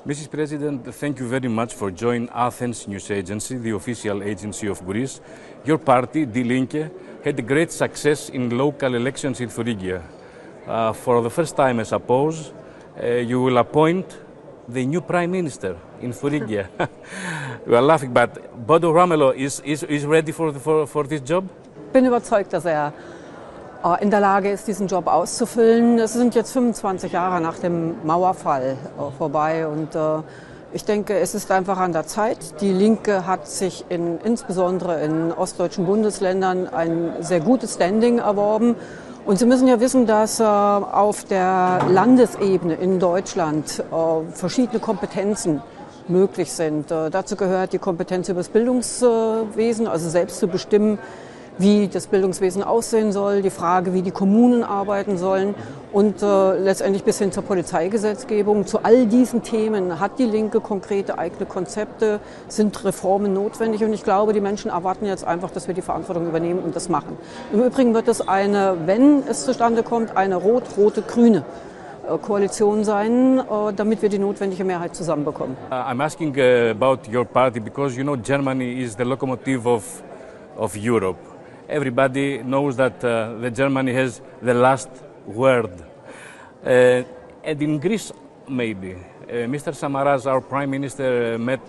Mrs. President, thank you very much for joining Athens News Agency, the official agency of Greece. Your party, Die Linke, had a great success in local elections in Thuringia. For the first time, I suppose, you will appoint the new prime minister in Thuringia. We are laughing, but Bodo Ramelow is ready for this job? Ich bin überzeugt, dass er in der Lage ist, diesen Job auszufüllen. Es sind jetzt 25 Jahre nach dem Mauerfall vorbei und ich denke, es ist einfach an der Zeit. Die Linke hat sich insbesondere in ostdeutschen Bundesländern ein sehr gutes Standing erworben. Und Sie müssen ja wissen, dass auf der Landesebene in Deutschland verschiedene Kompetenzen möglich sind. Dazu gehört die Kompetenz über das Bildungswesen, also selbst zu bestimmen, wie das Bildungswesen aussehen soll, die Frage, wie die Kommunen arbeiten sollen und letztendlich bis hin zur Polizeigesetzgebung. Zu all diesen Themen hat die Linke konkrete eigene Konzepte, sind Reformen notwendig und ich glaube, die Menschen erwarten jetzt einfach, dass wir die Verantwortung übernehmen und das machen. Im Übrigen wird es wenn es zustande kommt, eine rot-rote-grüne Koalition sein, damit wir die notwendige Mehrheit zusammenbekommen. I'm asking about your party because you know Germany is the locomotive of Europe. Everybody knows that Germany has the last word. And in Greece, maybe. Mr. Samaras, our Prime Minister, met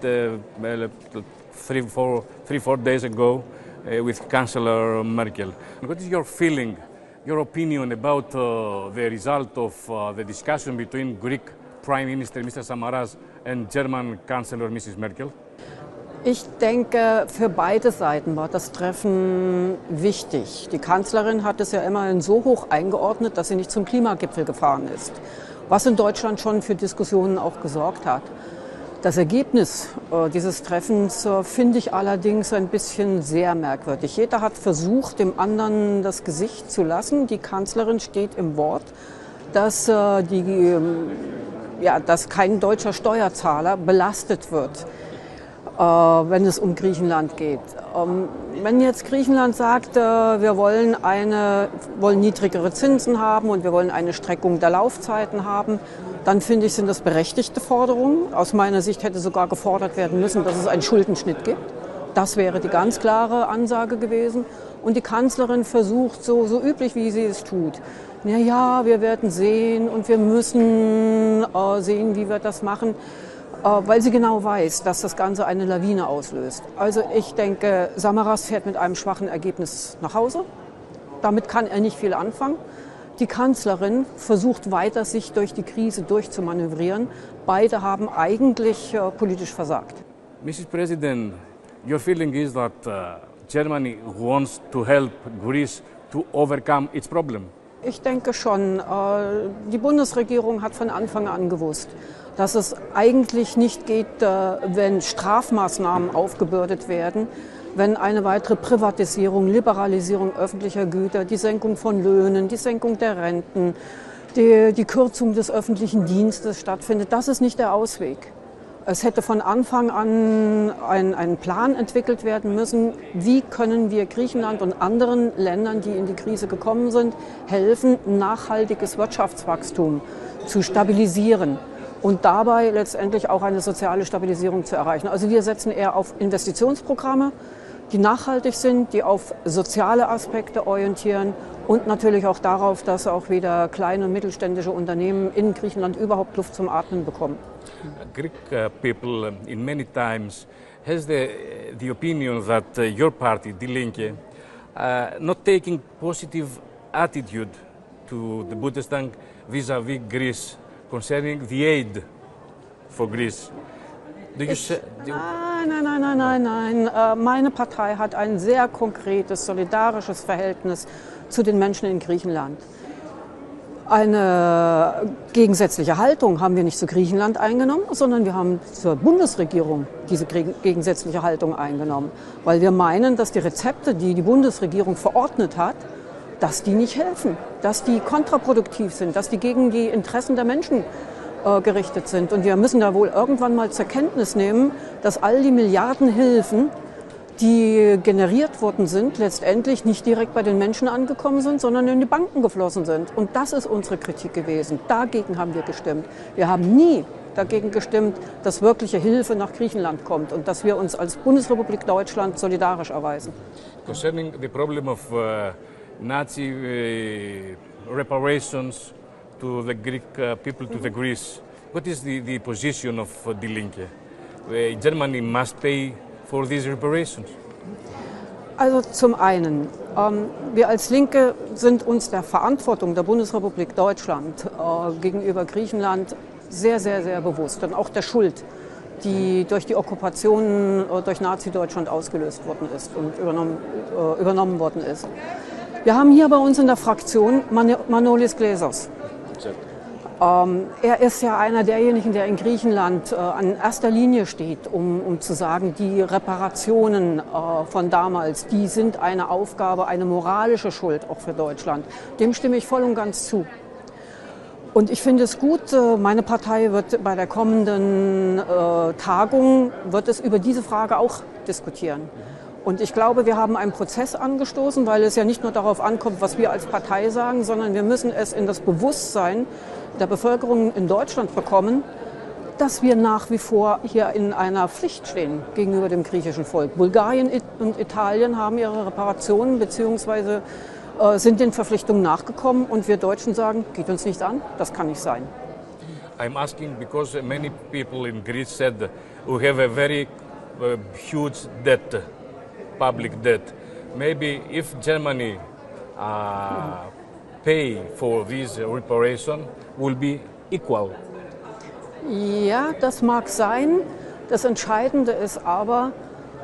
4 days ago with Chancellor Merkel. What is your feeling, your opinion about the result of the discussion between Greek Prime Minister Mr. Samaras and German Chancellor Mrs. Merkel? Ich denke, für beide Seiten war das Treffen wichtig. Die Kanzlerin hat es ja immerhin so hoch eingeordnet, dass sie nicht zum Klimagipfel gefahren ist, was in Deutschland schon für Diskussionen auch gesorgt hat. Das Ergebnis dieses Treffens finde ich allerdings ein bisschen sehr merkwürdig. Jeder hat versucht, dem anderen das Gesicht zu lassen. Die Kanzlerin steht im Wort, dass kein deutscher Steuerzahler belastet wird, wenn es um Griechenland geht. Wenn jetzt Griechenland sagt, wir wollen niedrigere Zinsen haben und wir wollen eine Streckung der Laufzeiten haben, dann finde ich, sind das berechtigte Forderungen. Aus meiner Sicht hätte sogar gefordert werden müssen, dass es einen Schuldenschnitt gibt. Das wäre die ganz klare Ansage gewesen. Und die Kanzlerin versucht, so üblich wie sie es tut, naja, wir werden sehen und wir müssen sehen, wie wir das machen, weil sie genau weiß, dass das Ganze eine Lawine auslöst. Also ich denke, Samaras fährt mit einem schwachen Ergebnis nach Hause. Damit kann er nicht viel anfangen. Die Kanzlerin versucht weiter, sich durch die Krise durchzumanövrieren. Beide haben eigentlich politisch versagt. Mrs. President, your feeling is that Germany wants to help Greece to overcome its problem? Ich denke schon. Die Bundesregierung hat von Anfang an gewusst, dass es eigentlich nicht geht, wenn Strafmaßnahmen aufgebürdet werden, wenn eine weitere Privatisierung, Liberalisierung öffentlicher Güter, die Senkung von Löhnen, die Senkung der Renten, die Kürzung des öffentlichen Dienstes stattfindet. Das ist nicht der Ausweg. Es hätte von Anfang an ein Plan entwickelt werden müssen, wie können wir Griechenland und anderen Ländern, die in die Krise gekommen sind, helfen, nachhaltiges Wirtschaftswachstum zu stabilisieren und dabei letztendlich auch eine soziale Stabilisierung zu erreichen. Also wir setzen eher auf Investitionsprogramme, die nachhaltig sind, die auf soziale Aspekte orientieren und natürlich auch darauf, dass auch wieder kleine und mittelständische Unternehmen in Griechenland überhaupt Luft zum Atmen bekommen. Greek people in many times has the opinion that your party, Die Linke, not taking positive attitude to the Bundestag vis-à-vis Greece concerning the aid for Greece. Nein. Meine Partei hat ein sehr konkretes, solidarisches Verhältnis zu den Menschen in Griechenland. Eine gegensätzliche Haltung haben wir nicht zu Griechenland eingenommen, sondern wir haben zur Bundesregierung diese gegensätzliche Haltung eingenommen, weil wir meinen, dass die Rezepte, die die Bundesregierung verordnet hat, dass die nicht helfen, dass die kontraproduktiv sind, dass die gegen die Interessen der Menschen gerichtet sind. Und wir müssen da wohl irgendwann mal zur Kenntnis nehmen, dass all die Milliardenhilfen, die generiert worden sind, letztendlich nicht direkt bei den Menschen angekommen sind, sondern in die Banken geflossen sind. Und das ist unsere Kritik gewesen. Dagegen haben wir gestimmt. Wir haben nie dagegen gestimmt, dass wirkliche Hilfe nach Griechenland kommt und dass wir uns als Bundesrepublik Deutschland solidarisch erweisen. Concerning the problem of Nazi reparations to the Greek people, to the Greece, what is the position of Die Linke? Germany must pay for these reparations. Also zum einen, wir als Linke sind uns der Verantwortung der Bundesrepublik Deutschland gegenüber Griechenland sehr, sehr, sehr bewusst und auch der Schuld, die durch die Okkupation durch Nazi-Deutschland ausgelöst worden ist und übernommen worden ist. Wir haben hier bei uns in der Fraktion Manolis Glezos. Er ist ja einer derjenigen, der in Griechenland an erster Linie steht, um zu sagen, die Reparationen von damals, die sind eine Aufgabe, eine moralische Schuld auch für Deutschland. Dem stimme ich voll und ganz zu. Und ich finde es gut, meine Partei wird bei der kommenden Tagung, wird es über diese Frage auch diskutieren. Und ich glaube, wir haben einen Prozess angestoßen, weil es ja nicht nur darauf ankommt, was wir als Partei sagen, sondern wir müssen es in das Bewusstsein der Bevölkerung in Deutschland bekommen, dass wir nach wie vor hier in einer Pflicht stehen gegenüber dem griechischen Volk. Bulgarien und Italien haben ihre Reparationen bzw. sind den Verpflichtungen nachgekommen und wir Deutschen sagen, geht uns nicht an, das kann nicht sein. I'm asking because many people in Greece said we have a very huge debt, public debt. Maybe if Germany pay for this reparation, will be equal. Ja, das mag sein. Das Entscheidende ist aber,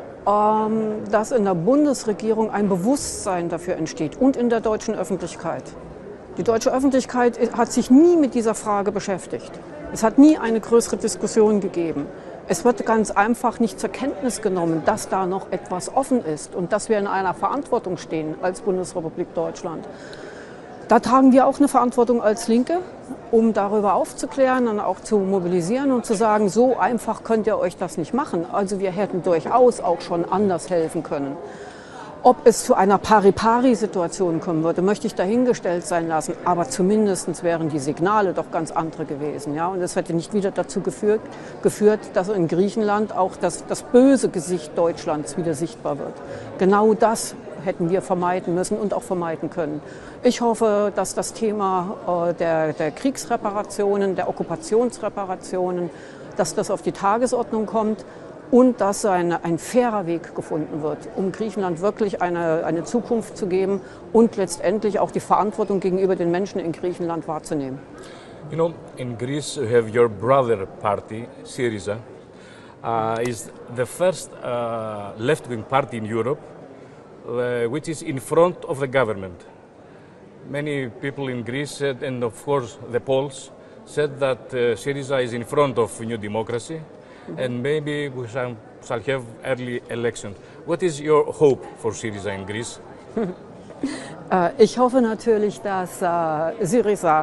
dass in der Bundesregierung ein Bewusstsein dafür entsteht und in der deutschen Öffentlichkeit. Die deutsche Öffentlichkeit hat sich nie mit dieser Frage beschäftigt. Es hat nie eine größere Diskussion gegeben. Es wird ganz einfach nicht zur Kenntnis genommen, dass da noch etwas offen ist und dass wir in einer Verantwortung stehen als Bundesrepublik Deutschland. Da tragen wir auch eine Verantwortung als Linke, um darüber aufzuklären und auch zu mobilisieren und zu sagen, so einfach könnt ihr euch das nicht machen. Also wir hätten durchaus auch schon anders helfen können. Ob es zu einer Pari-Pari-Situation kommen würde, möchte ich dahingestellt sein lassen. Aber zumindest wären die Signale doch ganz andere gewesen. Ja? Und es hätte nicht wieder dazu geführt, dass in Griechenland auch das böse Gesicht Deutschlands wieder sichtbar wird. Genau das hätten wir vermeiden müssen und auch vermeiden können. Ich hoffe, dass das Thema der Kriegsreparationen, der Okkupationsreparationen, dass das auf die Tagesordnung kommt und dass ein fairer Weg gefunden wird, um Griechenland wirklich eine Zukunft zu geben und letztendlich auch die Verantwortung gegenüber den Menschen in Griechenland wahrzunehmen. You know, in Greece you have your brother party, Syriza, is the first left-wing party in Europe which is in front of the government. Many people in Greece said, and of course the Poles, said that Syriza is in front of New Democracy and maybe we shall have early elections. What is your hope for Syriza in Greece? Ich hoffe natürlich, dass Syriza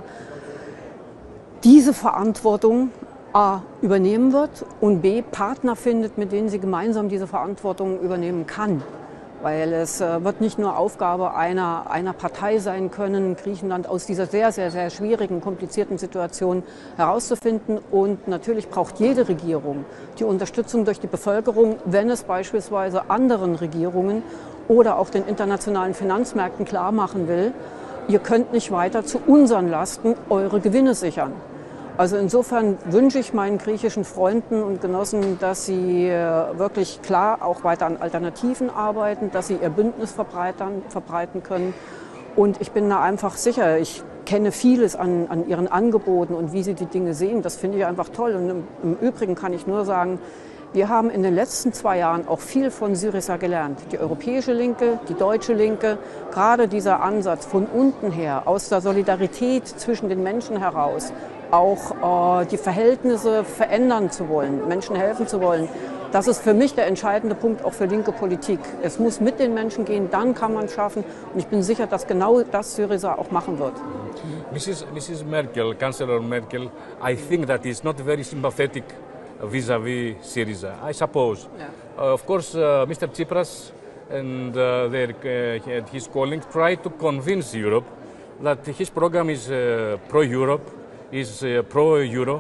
diese Verantwortung A übernehmen wird und B Partner findet, mit denen sie gemeinsam diese Verantwortung übernehmen kann. Weil es wird nicht nur Aufgabe einer Partei sein können, Griechenland aus dieser sehr, sehr, sehr schwierigen, komplizierten Situation herauszufinden. Und natürlich braucht jede Regierung die Unterstützung durch die Bevölkerung, wenn es beispielsweise anderen Regierungen oder auch den internationalen Finanzmärkten klar machen will, ihr könnt nicht weiter zu unseren Lasten eure Gewinne sichern. Also insofern wünsche ich meinen griechischen Freunden und Genossen, dass sie wirklich klar auch weiter an Alternativen arbeiten, dass sie ihr Bündnis verbreiten können. Und ich bin da einfach sicher, ich kenne vieles an ihren Angeboten und wie sie die Dinge sehen. Das finde ich einfach toll. Und im Übrigen kann ich nur sagen, wir haben in den letzten 2 Jahren auch viel von Syriza gelernt. Die europäische Linke, die deutsche Linke, gerade dieser Ansatz von unten her, aus der Solidarität zwischen den Menschen heraus, auch die Verhältnisse verändern zu wollen, Menschen helfen zu wollen. Das ist für mich der entscheidende Punkt auch für linke Politik. Es muss mit den Menschen gehen, dann kann man es schaffen. Und ich bin sicher, dass genau das Syriza auch machen wird. Mrs. Merkel, Chancellor Merkel, I think that is not very sympathetic vis-à-vis Syriza, I suppose. Yeah. Of course, Mr. Tsipras and his colleagues try to convince Europe that his program is pro-Europe, is pro-Euro,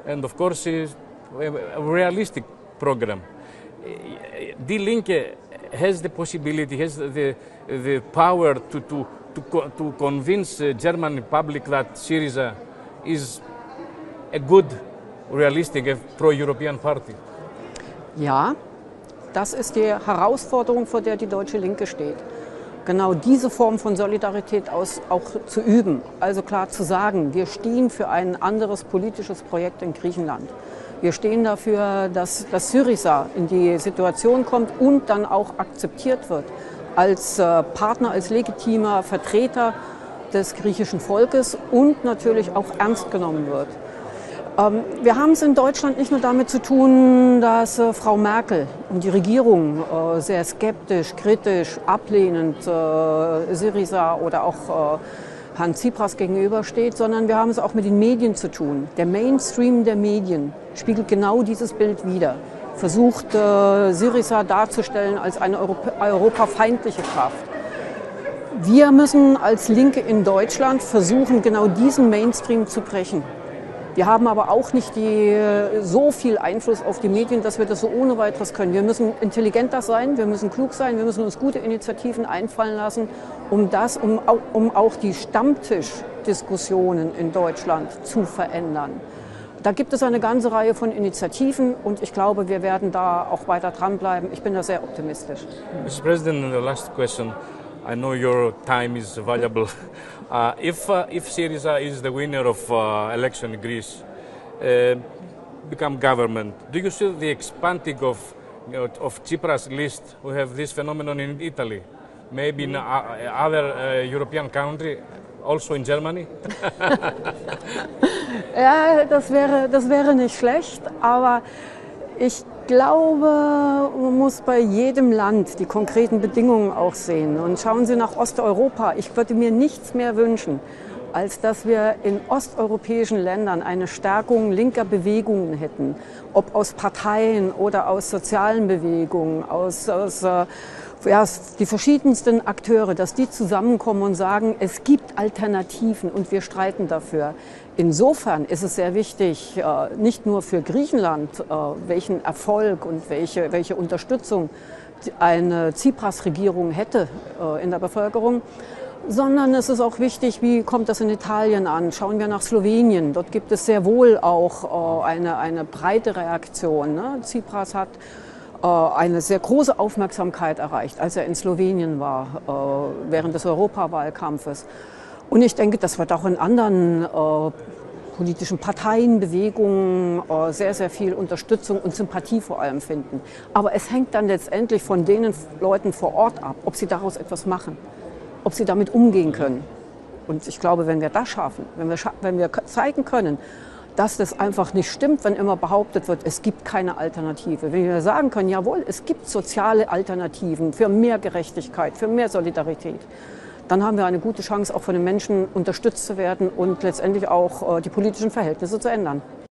and of course is a realistic program. Die Linke has the possibility, has the power to convince the German public that Syriza is a good, realistic, pro-European party. Ja, das ist die Herausforderung, vor der die deutsche Linke steht. Genau diese Form von Solidarität auch zu üben. Also klar zu sagen, wir stehen für ein anderes politisches Projekt in Griechenland. Wir stehen dafür, dass Syriza in die Situation kommt und dann auch akzeptiert wird als Partner, als legitimer Vertreter des griechischen Volkes und natürlich auch ernst genommen wird. Wir haben es in Deutschland nicht nur damit zu tun, dass Frau Merkel und die Regierung sehr skeptisch, kritisch, ablehnend Syriza oder auch Herrn Tsipras gegenübersteht, sondern wir haben es auch mit den Medien zu tun. Der Mainstream der Medien spiegelt genau dieses Bild wider. Versucht Syriza darzustellen als eine europafeindliche Kraft. Wir müssen als Linke in Deutschland versuchen, genau diesen Mainstream zu brechen. Wir haben aber auch nicht so viel Einfluss auf die Medien, dass wir das so ohne weiteres können. Wir müssen intelligenter sein, wir müssen klug sein, wir müssen uns gute Initiativen einfallen lassen, um auch die Stammtischdiskussionen in Deutschland zu verändern. Da gibt es eine ganze Reihe von Initiativen und ich glaube, wir werden da auch weiter dranbleiben. Ich bin da sehr optimistisch. Mr. President, the last question. I know your time is valuable. If Syriza is the winner of election in Greece, become government, do you see the expanding of Tsipras list? We have this phenomenon in Italy, maybe in other European country, also in Germany? Ja, das wäre nicht schlecht, aber ich glaube, man muss bei jedem Land die konkreten Bedingungen auch sehen. Und schauen Sie nach Osteuropa. Ich würde mir nichts mehr wünschen, als dass wir in osteuropäischen Ländern eine Stärkung linker Bewegungen hätten. Ob aus Parteien oder aus sozialen Bewegungen, die verschiedensten Akteure, dass die zusammenkommen und sagen, es gibt Alternativen und wir streiten dafür. Insofern ist es sehr wichtig, nicht nur für Griechenland, welchen Erfolg und welche Unterstützung eine Tsipras-Regierung hätte in der Bevölkerung, sondern es ist auch wichtig, wie kommt das in Italien an. Schauen wir nach Slowenien, dort gibt es sehr wohl auch eine breite Reaktion. Ne? Tsipras hat eine sehr große Aufmerksamkeit erreicht, als er in Slowenien war, während des Europawahlkampfes. Und ich denke, das wird auch in anderen politischen Parteien, Bewegungen sehr, sehr viel Unterstützung und Sympathie vor allem finden. Aber es hängt dann letztendlich von den Leuten vor Ort ab, ob sie daraus etwas machen, ob sie damit umgehen können. Und ich glaube, wenn wir das schaffen, wenn wir zeigen können, dass das einfach nicht stimmt, wenn immer behauptet wird, es gibt keine Alternative. Wenn wir sagen können, jawohl, es gibt soziale Alternativen für mehr Gerechtigkeit, für mehr Solidarität, dann haben wir eine gute Chance, auch von den Menschen unterstützt zu werden und letztendlich auch die politischen Verhältnisse zu ändern.